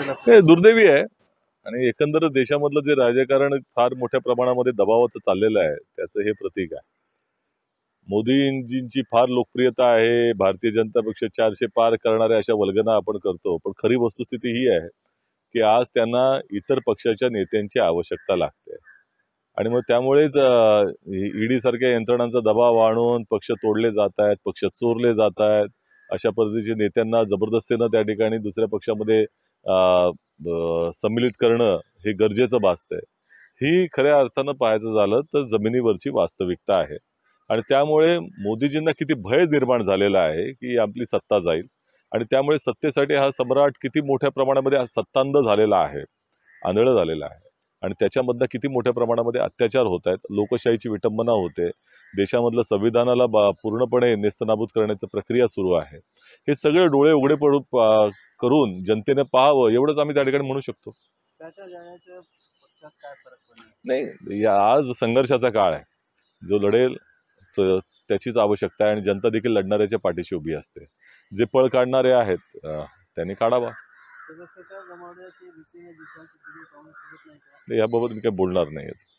हे दुर्दैवी आहे आणि एकंदर देशामधलं जे राजकारण फार मोठ्या प्रमाणामध्ये दबावाचं चाललेलं आहे त्याचं हे प्रतीक आहे. मोदींजींची फार लोकप्रियता आहे, भारतीय जनता पक्ष 400 पार करणाऱ्या अशा वल्गना आपण करतो, पण खरी वस्तुस्थिती ही आहे की आज त्यांना इतर पक्षाच्या नेत्यांची आवश्यकता लागते आणि मग त्यामुळेच ईडी सारख्या यंत्रणांचा दबाव आणून पक्ष तोडले जात आहेत, पक्ष चोरले जात आहेत, अशा पद्धतीच्या नेत्यांना जबरदस्तीनं त्या ठिकाणी दुसऱ्या पक्षामध्ये सम्मिलित करणं हे गरजेचं भासतंय. ही खऱ्या अर्थानं पाहायचं झालं तर जमिनीवरची वास्तविकता आहे आणि त्यामुळे मोदीजींना किती भय निर्माण झालेला आहे की आपली सत्ता जाईल आणि त्यामुळे सत्तेसाठी हा सम्राट किती मोठ्या प्रमाणामध्ये सत्तांध झालेला आहे, आंधळं झालेला आहे आणि त्याच्यामधनं किती मोठ्या प्रमाणामध्ये अत्याचार होत आहेत, लोकशाहीची विटंबना होते, देशामधलं संविधानाला पूर्णपणे नेस्तनाबूत करण्याची प्रक्रिया सुरू आहे. हे सगळे डोळे उघडे करून जनतेने पाहावं एवढंच आम्ही त्या ठिकाणी म्हणू शकतो. नाही, आज संघर्षाचा काळ आहे. जो लढेल त्याचीच आवश्यकता आहे आणि जनता देखील लढणाऱ्याच्या पाठीशी उभी असते. जे पळ काढणारे आहेत त्यांनी काढावा. याबाबत मी काही बोलणार नाही.